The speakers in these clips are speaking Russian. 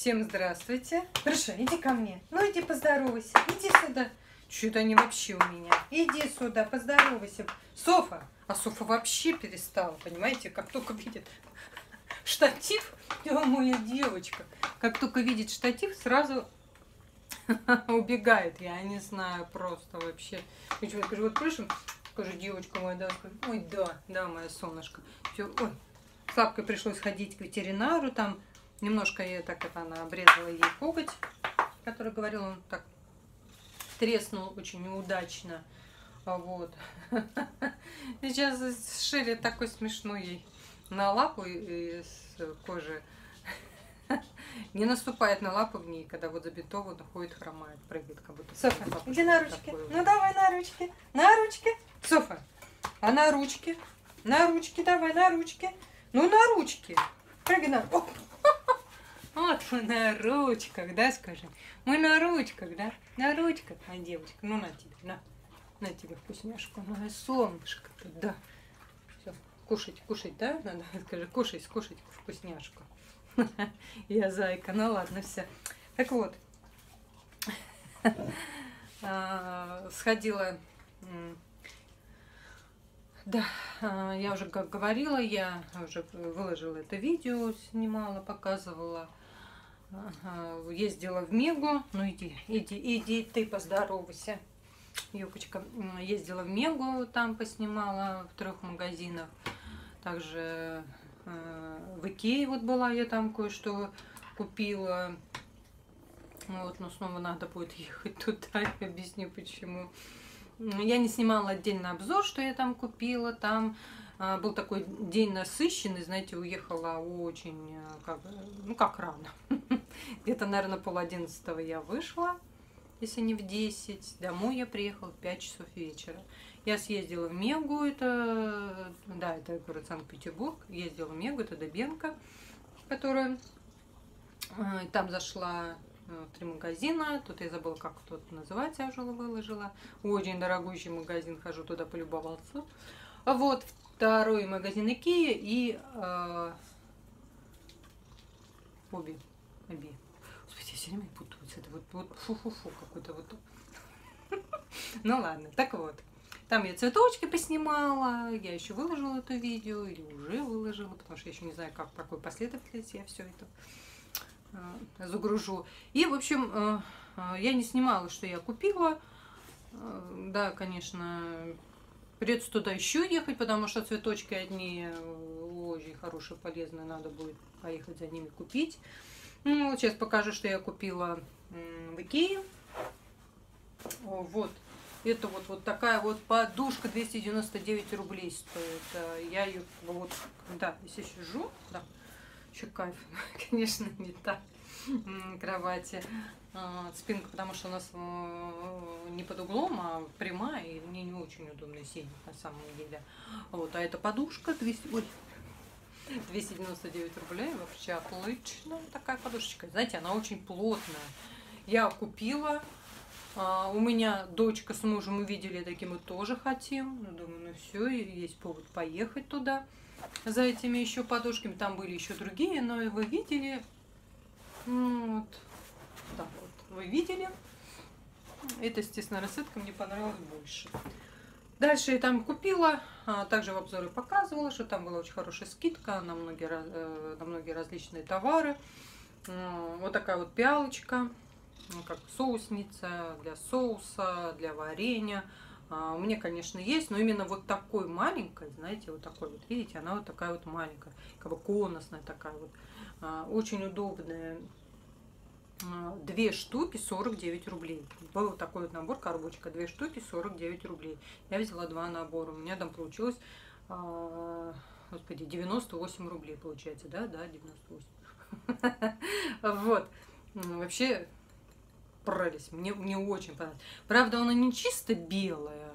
Всем здравствуйте. Хорошо, иди ко мне. Ну иди поздоровайся. Иди сюда. Что-то они вообще у меня. Иди сюда, поздоровайся. Софа. А Софа вообще перестала, понимаете? Как только видит штатив, моя девочка, как только видит штатив, сразу убегает. Я не знаю, просто вообще. Я скажу, вот прыжем, скажу, девочка моя, да, скажу, ой, да, моя солнышко. Все, ой, Славкой пришлось ходить к ветеринару, там немножко я так это, она обрезала ей коготь, который говорил, он так треснул очень неудачно. Вот. Сейчас сшили такой смешной ей на лапу из кожи. Не наступает на лапу в ней, когда вот забинтован, ходит, хромает, прыгает, как будто. Софа, иди на ручки. Ну давай на ручки. На ручки. Софа, а на ручки? На ручки, давай, на ручки. Ну на ручки. Прыгай на. Оп. Вот мы на ручках, да, скажи? Мы на ручках, да? На ручках, а девочка, ну на тебе, на тебе вкусняшку, моя солнышко, да. Все, кушать, да? Надо, скажи, кушать вкусняшку. Я зайка, ну ладно, все. Так вот, сходила, да, я уже как говорила, я уже выложила это видео, снимала, показывала. Ездила в Мегу, ну иди, ты поздоровайся, Юбочка. Ездила в Мегу, там поснимала в 3 магазинах. Также в Икее вот была, я там кое-что купила. Вот, но снова надо будет ехать туда, я объясню почему. Я не снимала отдельно обзор, что я там купила. Там был такой день насыщенный, знаете, уехала очень, как рано. Где-то, наверное, 10:30 я вышла, если не в 10. Домой я приехала в 5 часов вечера. Я съездила в Мегу, это город Санкт-Петербург. Ездила в Мегу, это Дыбенко, которая... Там зашла в 3 магазина. Тут я забыла, как тут называется, я уже выложила. Очень дорогущий магазин, хожу туда полюбоваться. Вот, 2-й магазин Икея и Оби. Господи, я все время путаюсь. Это вот фу-фу-фу какой-то вот. Ну ладно, так вот. Там я цветочки поснимала, я еще выложила это видео, или уже выложила, потому что я еще не знаю, как, в какой последовательности я все это загружу. И, в общем, я не снимала, что я купила. Да, конечно, придется туда еще ехать, потому что цветочки одни очень хорошие, полезные, надо будет поехать за ними купить. Ну, вот сейчас покажу, что я купила в Икее. Вот. Это вот такая вот подушка, 299 рублей стоит. Я ее вот, да, если сижу, да, еще кайф, конечно, не так, кровати, спинка, потому что у нас не под углом, а прямая, и мне не очень удобно сидеть на самом деле. Вот, а эта подушка 299 рублей, вообще отлично, такая подушечка. Знаете, она очень плотная. Я купила, у меня дочка с мужем увидели, таким мы тоже хотим. Ну, думаю, ну все, есть повод поехать туда за этими еще подушками. Там были еще другие, но вы видели. Вот. Да, вот, вы видели. Это, естественно, расцветка мне понравилась больше. Дальше я там купила, также в обзоре показывала, что там была очень хорошая скидка на многие различные товары. Вот такая вот пиалочка, как соусница для соуса, для варенья. У меня, конечно, есть, но именно вот такой маленькой, знаете, вот такой вот, видите, она вот такая вот маленькая, как бы конусная такая вот, очень удобная. 2 штуки 49 рублей. Был вот такой вот набор, коробочка, 2 штуки 49 рублей. Я взяла 2 набора. У меня там получилось, господи, 98 рублей получается, да, 98. Вот. Вообще, прелесть. Мне очень понравилось. Правда, она не чисто белая,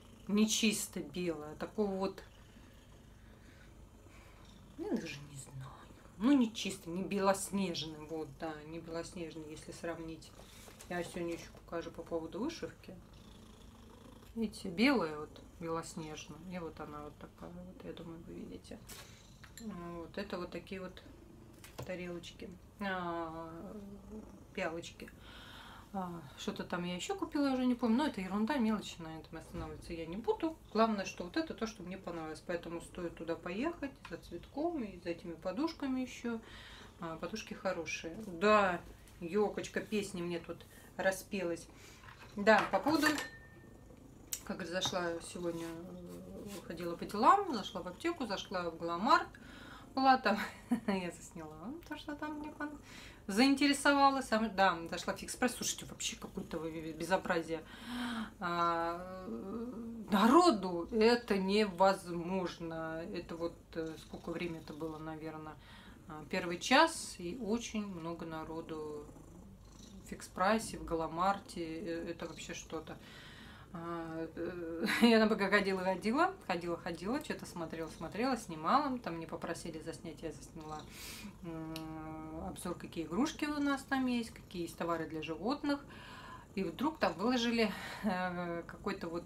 такого вот, я даже не знаю. Ну, не чисто, не белоснежный, вот, да, не белоснежный, если сравнить. Я сегодня еще покажу по поводу вышивки. Видите, белая вот, белоснежная, и вот она вот такая вот, я думаю, вы видите. Вот, это вот такие вот тарелочки, пиалочки. Что-то там я еще купила, я уже не помню. Но это ерунда, мелочи, на этом останавливаться я не буду. Главное, что вот это то, что мне понравилось. Поэтому стоит туда поехать за цветком и за этими подушками еще. Подушки хорошие. Да, ёлочка, песня мне тут распелась. Да, по поводу, как зашла сегодня, ходила по делам, зашла в аптеку, зашла в Галамарт. Была там, я засняла то, что там мне заинтересовалась. Да, зашла в Фикс Прайс. Слушайте, вообще какое-то безобразие. Народу это невозможно. Это вот сколько времени это было, наверное, первый час, и очень много народу в Фикс Прайсе, в Галамарте. Это вообще что-то. Я на БГ ходила, что-то смотрела, снимала. Там мне попросили заснять, я засняла обзор, какие игрушки у нас там есть, какие есть товары для животных. И вдруг там выложили какой-то вот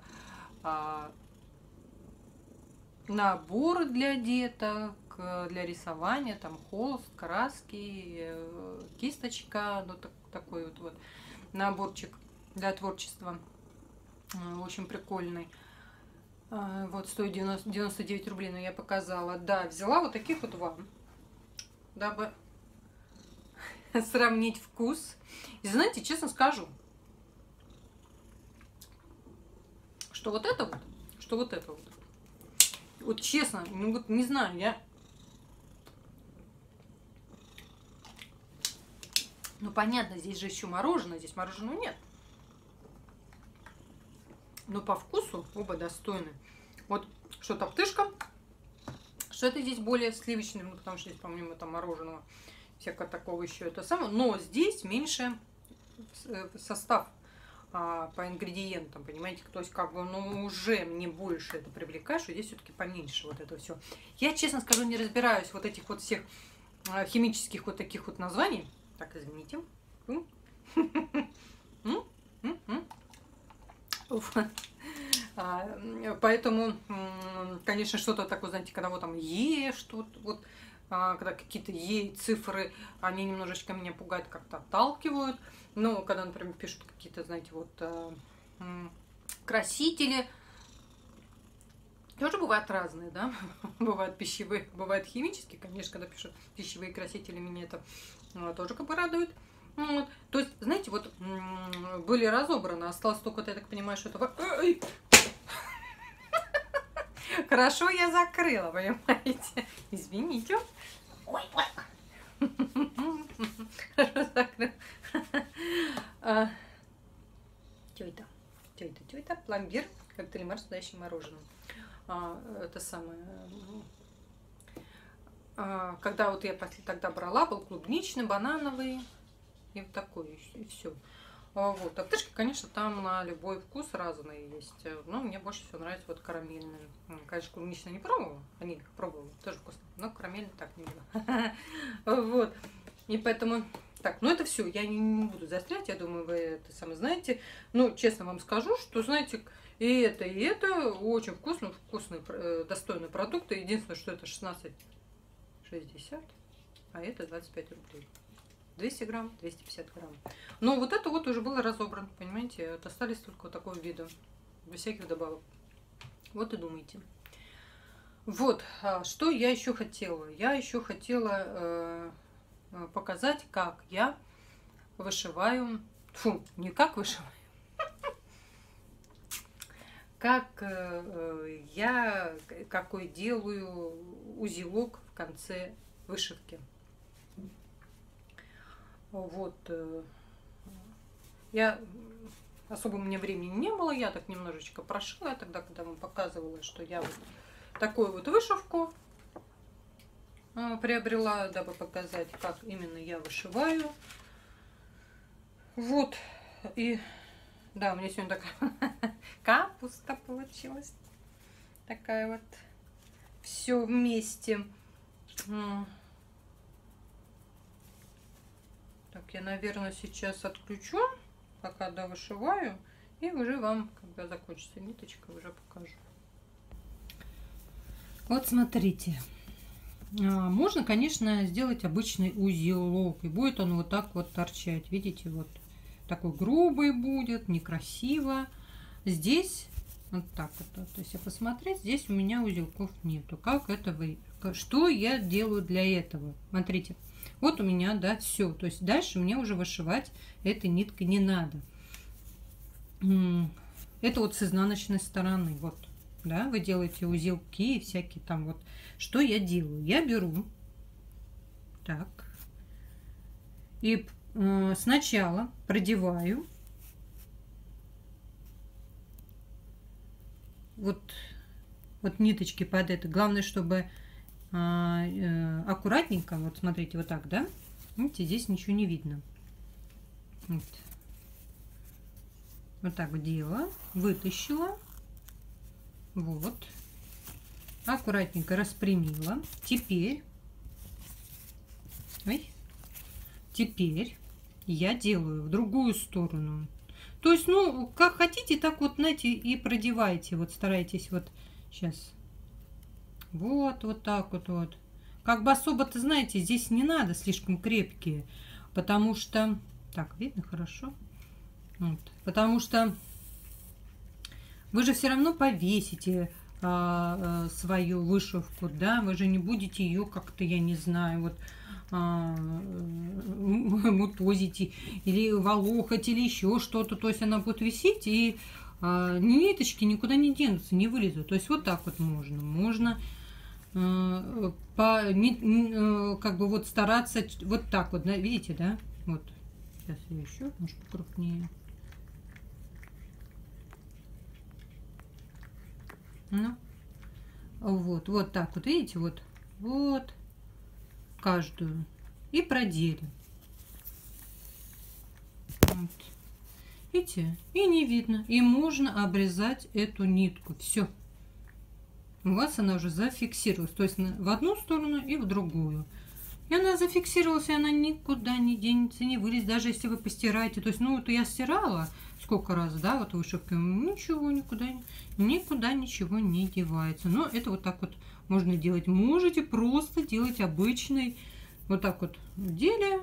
набор для деток, для рисования, там холст, краски, кисточка, ну такой вот наборчик для творчества. Очень прикольный. Вот, стоит 99 рублей, но я показала. Да, взяла вот таких вот вам, дабы сравнить вкус. И знаете, честно скажу, что вот это вот, вот честно, ну вот не знаю, ну понятно, здесь же еще мороженое, здесь мороженого нет. Но по вкусу оба достойны. Вот что топтышка, что это здесь более сливочный, ну, потому что здесь помимо там мороженого всякого такого еще это самое. Но здесь меньше состав по ингредиентам, понимаете? То есть как бы, ну, уже мне больше это привлекает, что здесь все-таки поменьше вот это все. Я, честно скажу, не разбираюсь в вот этих вот всех химических вот таких вот названий. Так, извините. Поэтому, конечно, что-то такое, знаете, когда вот там что-то вот, когда какие-то цифры, они немножечко меня пугают, как-то отталкивают. Но когда, например, пишут какие-то, знаете, вот красители, тоже бывают разные, да? Бывают пищевые, бывают химические, конечно, когда пишут пищевые красители, меня это тоже как бы радует. Вот. То есть, знаете, вот были разобраны, осталось только, я так понимаю, что это... Хорошо, я закрыла, понимаете? Извините. Ой. Хорошо закрыла. Что это? Пломбир, коктейль с настоящим мороженым. Это самое... Когда вот я тогда брала, был клубничный, банановый. И вот такой, и все. Вот. Топтышки, конечно, там на любой вкус разные есть. Но мне больше всего нравится вот карамельный. Конечно, клубничный не пробовала. Они их пробовала, тоже вкусно. Но карамельный так не было. Вот. И поэтому... Так, ну это все. Я не буду застрять. Я думаю, вы это сами знаете. Ну, честно вам скажу, что, знаете, и это очень вкусные, достойные продукты. Единственное, что это 16,60, а это 25 рублей. 200 грамм, 250 грамм. Но вот это вот уже было разобрано, понимаете? Вот остались только вот такого вида, без всяких добавок. Вот и думайте. Вот, что я еще хотела? Я еще хотела показать, как я вышиваю. Фу, не как вышиваю. Как я какой делаю узелок в конце вышивки. Вот, я особо мне времени не было, я так немножечко прошила, тогда, когда вам показывала, что я вот такую вот вышивку приобрела, дабы показать, как именно я вышиваю. Вот, и да, у меня сегодня такая капуста получилась, такая вот, все вместе. Так, я, наверное, сейчас отключу, пока довышиваю, и уже вам, когда закончится ниточка, уже покажу. Вот смотрите, Можно, конечно, сделать обычный узелок, и будет он вот так вот торчать. Видите, вот такой грубый будет, некрасиво. Здесь вот так вот. То есть, посмотреть, здесь у меня узелков нету. Как это вы? Что я делаю для этого? Смотрите, вот у меня, да, все. То есть дальше мне уже вышивать этой ниткой не надо. Это вот с изнаночной стороны, вот. Да, вы делаете узелки и всякие там вот. Что я делаю? Я беру так и сначала продеваю вот ниточки под это. Главное, чтобы аккуратненько, вот смотрите, вот так, да? Видите, здесь ничего не видно. Вот так вот делала, вытащила. Вот. Аккуратненько распрямила. Теперь я делаю в другую сторону. То есть, ну, как хотите, так вот, знаете, и продевайте. Вот старайтесь вот сейчас. Вот так вот. Как бы особо-то, знаете, здесь не надо слишком крепкие. Потому что... Так, видно хорошо? Вот. Потому что вы же все равно повесите свою вышивку, да, вы же не будете ее как-то, я не знаю, вот мутозить или волохать или еще что-то, то есть она будет висеть и ниточки никуда не денутся, не вылезут, то есть вот так вот можно как бы вот стараться вот так вот, да, видите, да, вот сейчас я еще, может, покрупнее. Ну, вот так вот, видите, вот каждую и продели. Вот. Видите, и не видно, и можно обрезать эту нитку. Все, у вас она уже зафиксировалась, то есть в одну сторону и в другую. И она зафиксировалась, и она никуда не денется, не вылезет, даже если вы постираете. То есть, ну, это я стирала сколько раз, да, вот вышивкой, ничего, никуда ничего не девается. Но это вот так вот можно делать. Можете просто делать обычный, вот так вот вдели,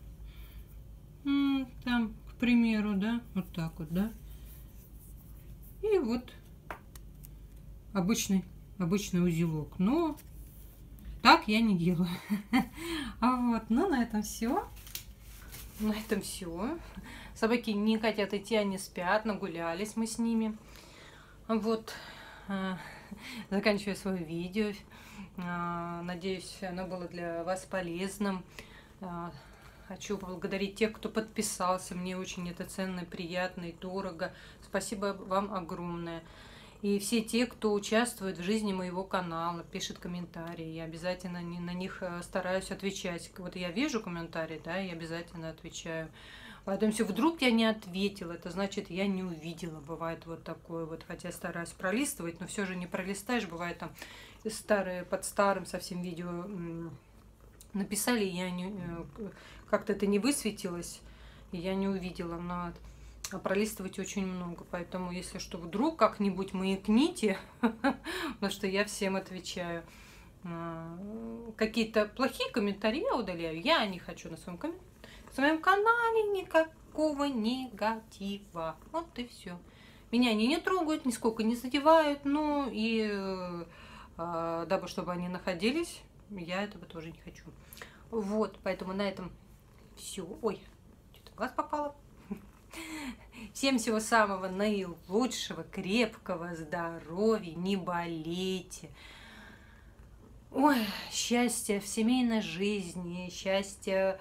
там, к примеру, да, вот так вот, да. И вот обычный узелок. Но так я не делаю. Вот, ну на этом все. На этом все. Собаки не хотят идти, они спят, нагулялись мы с ними. Вот, заканчиваю свое видео. Надеюсь, оно было для вас полезным. Хочу поблагодарить тех, кто подписался. Мне очень это ценно, приятно и дорого. Спасибо вам огромное. И все те, кто участвует в жизни моего канала, пишет комментарии, я обязательно на них стараюсь отвечать. Вот я вижу комментарии, да, я обязательно отвечаю. Поэтому, если вдруг я не ответила, это значит, я не увидела. Бывает вот такое вот, хотя стараюсь пролистывать, но все же не пролистаешь. Бывает там старые, под старым совсем видео написали, я не как-то это не высветилось, и я не увидела. Но пролистывать очень много, поэтому если что, вдруг как-нибудь маякните, потому что я всем отвечаю. Какие-то плохие комментарии я удаляю, я не хочу на своем канале никакого негатива, вот и все. Меня они не трогают, нисколько не задевают, ну и дабы чтобы они находились, я этого тоже не хочу. Вот, поэтому на этом все. Ой, что-то в глаз попало. Всем всего самого наилучшего, крепкого здоровья, не болейте. Ой, счастья в семейной жизни, счастья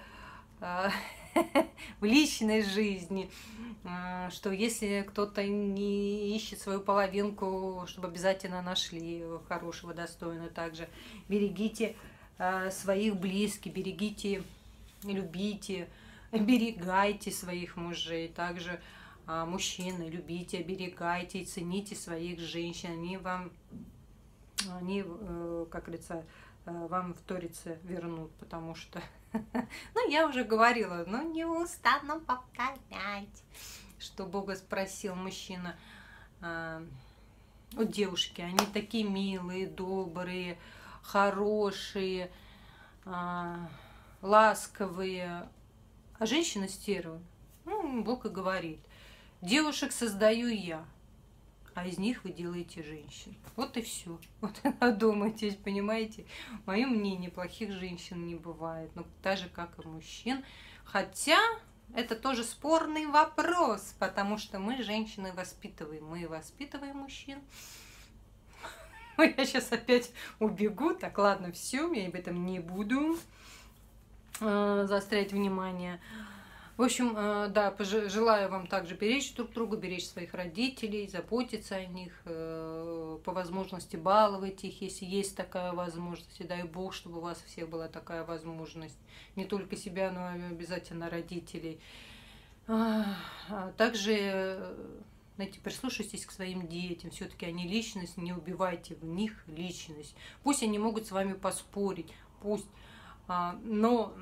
в личной жизни. Что если кто-то не ищет свою половинку, чтобы обязательно нашли хорошего, достойного. Также берегите своих близких, берегите, любите, оберегайте своих мужей. Также мужчины, любите, оберегайте и цените своих женщин. Они, как говорится, вам вторице вернут, потому что, ну, я уже говорила, но не устану повторять, что Бога спросил мужчина у девушки. Они такие милые, добрые, хорошие, ласковые, а женщина стерва. Ну, Бог и говорит: девушек создаю я, а из них вы делаете женщин. Вот и все. Вот одумайтесь, понимаете? Мое мнение, плохих женщин не бывает. Ну, так же, как и мужчин. Хотя это тоже спорный вопрос, потому что мы, женщины, воспитываем. Мы воспитываем мужчин. Я сейчас опять убегу. Так, ладно, все, я об этом не буду заострять внимание. В общем, да, желаю вам также беречь друг друга, беречь своих родителей, заботиться о них, по возможности баловать их, если есть такая возможность. И дай Бог, чтобы у вас всех была такая возможность. Не только себя, но и обязательно родителей. Также, знаете, прислушайтесь к своим детям. Все-таки они личность, не убивайте в них личность. Пусть они могут с вами поспорить, пусть, но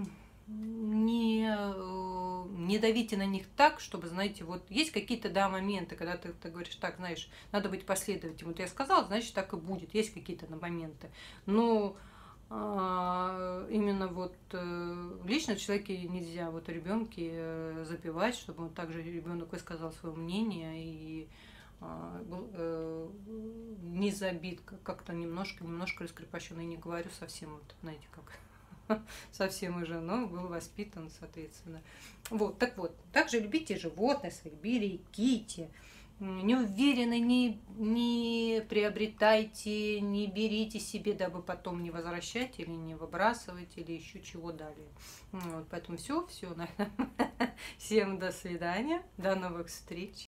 не давите на них так, чтобы, знаете, вот есть какие-то, да, моменты, когда ты говоришь: так, знаешь, надо быть последовательным. Вот я сказала, значит, так и будет. Есть какие-то моменты. Но именно вот лично в человеке нельзя вот ребенке забивать, чтобы он также, ребенок высказал свое мнение и был не забит, как-то немножко раскрепощенный. Не говорю совсем, вот, знаете, как совсем уже, но был воспитан, соответственно. Вот, так вот. Также любите животных своих, берегите. Не уверены, не приобретайте, не берите себе, дабы потом не возвращать или не выбрасывать, или еще чего далее. Вот, поэтому все. Всем до свидания, до новых встреч.